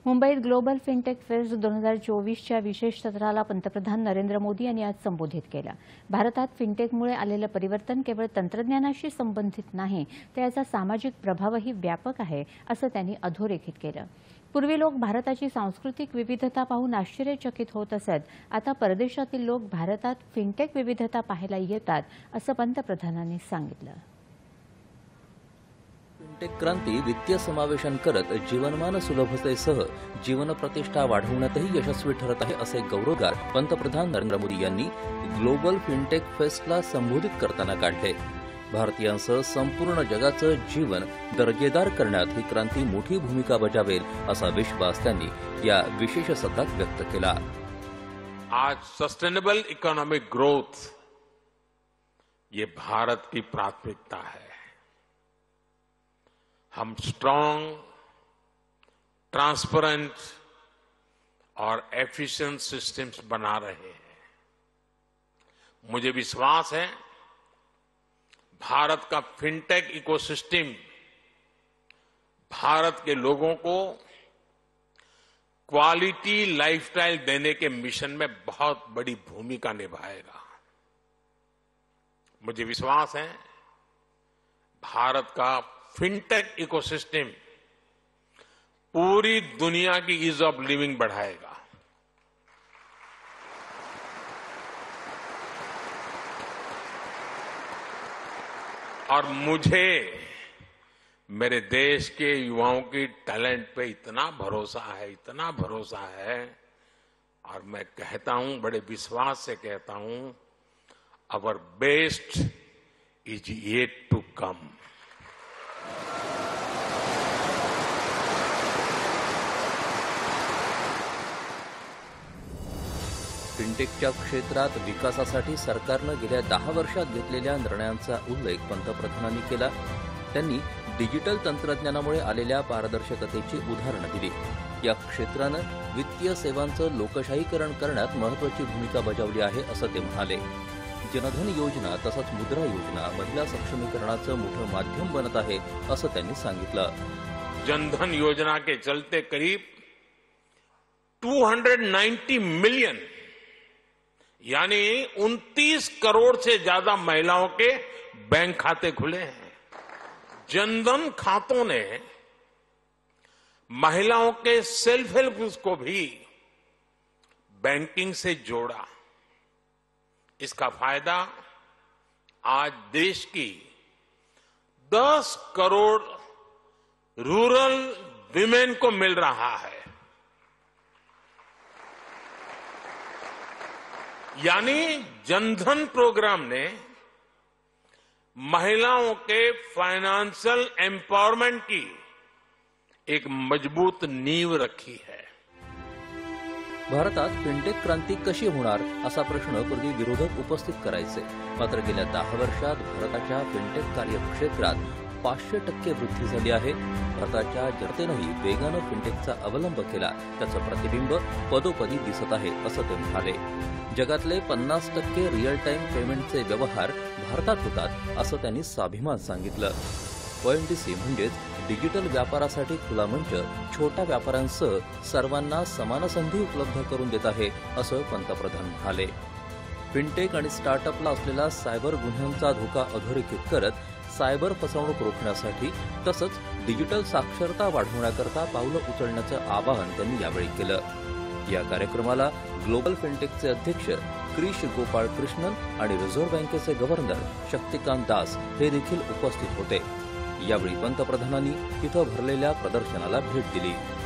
मुंबईत global fintech fest 2024च्या विशेष सत्राला पंतप्रधान नरेंद्र मोदी यांनी आज संबोधित केलं। भारतात फिनटेकमुळे आलेलं परिवर्तन केवळ तंत्रज्ञानाशी संबंधित नाही, तर याचा सामाजिक प्रभावही व्यापक आहे, असं त्यांनी अधोरेखित केलं। पूर्वी लोक भारताची सांस्कृतिक विविधता पाहून आश्चर्यचकित होत असत, आता परदेशातील लोक भारतात फिनटेक विविधता पाहायला येतात, असं पंतप्रधानांनी सांगितलं। फिनटेक क्रांती वित्तीय समावेशन करत जीवनमान सुलभतेसह जीवन प्रतिष्ठा वाढवण्यातही यशस्वी ठरत आहे, असे गौरवगार पंतप्रधान नरेंद्र मोदी यांनी ग्लोबल फिनटेक फेस्टला संबोधित करताना काढले। भारतीयांसह संपूर्ण जगाचं जीवन दर्जेदार करण्यात ही क्रांती मोठी भूमिका बजावेल, असा विश्वास त्यांनी या विशेष सत्रात व्यक्त केला। आज सस्टेनेबल इकोनॉमिक ग्रोथ ये भारत की प्राथमिकता है। हम स्ट्रांग, ट्रांसपेरेंट और एफिशिएंट सिस्टम्स बना रहे हैं। मुझे विश्वास है भारत का फिनटेक इकोसिस्टम भारत के लोगों को क्वालिटी लाइफस्टाइल देने के मिशन में बहुत बड़ी भूमिका निभाएगा। मुझे विश्वास है भारत का फिनटेक इकोसिस्टम पूरी दुनिया की ईज ऑफ लिविंग बढ़ाएगा। और मुझे मेरे देश के युवाओं की टैलेंट पे इतना भरोसा है और मैं कहता हूं, बड़े विश्वास से कहता हूं, our best is yet to come. फिनटेकच्या क्षेत्रात विकासासाठी सरकारनं गेल्या 10 वर्षात घेतलेल्या निर्णयांचा उल्लेख पंतप्रधानांनी केला। त्यांनी डिजिटल तंत्रज्ञानामुळे आलेल्या पारदर्शकतेची उदाहरणं दिली। या क्षेत्रानं वित्तीय सेवांचं लोकशाहीकरण करण्यात महत्त्वाची भूमिका बजावली आहे, असं ते म्हणाले। जनधन योजना तसंच मुद्रा योजना महिला सक्षमीकरणाचं मोठं माध्यम बनत आहे, असं त्यांनी सांगितलं। जनधन योजना के चलते करीब 290 मिलियन यानी 29 करोड़ से ज्यादा महिलाओं के बैंक खाते खुले हैं। जनधन खातों ने महिलाओं के सेल्फ हेल्प को भी बैंकिंग से जोड़ा। इसका फायदा आज देश की 10 करोड़ रूरल विमेन को मिल रहा है। यानी जनधन प्रोग्राम ने महिलाओं के फाइनेंशियल एम्पावरमेंट की एक मजबूत नींव रखी है। भारतात फिनटेक क्रांती कशी होणार, असा प्रश्न पूर्वी विरोधक उपस्थित करायचे। मात्र गेल्या 10 वर्षात भारताच्या फिनटेक कार्यक्षेत्रात 500% वृद्धी झाली आहे। भारताच्या जनतेनंही वेगानं फिनटेकचा अवलंब केला, त्याचं प्रतिबिंब पदोपदी दिसत आहे, असं ते म्हणाले। जगातले 50% रिअल टाइम पेमेंटचे व्यवहार भारतात होतात, असं त्यांनी स्वाभिमान सांगितलं। ONDC म्हणजेच डिजिटल व्यापारासाठी खुला मंच छोट्या व्यापाऱ्यांसह सर्वांना समान संधी उपलब्ध करून देत आहे, असं पंतप्रधान म्हणाले। फिनटेक आणि स्टार्टअपला असलेला सायबर गुन्ह्यांचा धोका अधोरेखित करत सायबर फसवणूक रोखण्यासाठी तसंच डिजिटल साक्षरता वाढवण्याकरता पावलं उचलण्याचं आवाहन त्यांनी यावेळी केलं। या कार्यक्रमाला ग्लोबल फिनटेकचे अध्यक्ष क्रिश गोपाळ कृष्णन आणि रिझर्व्ह बँकेचे गव्हर्नर शक्तिकांत दास हे देखील उपस्थित होते। यावेळी पंतप्रधानांनी तिथं भरलेल्या प्रदर्शनाला भेट दिली।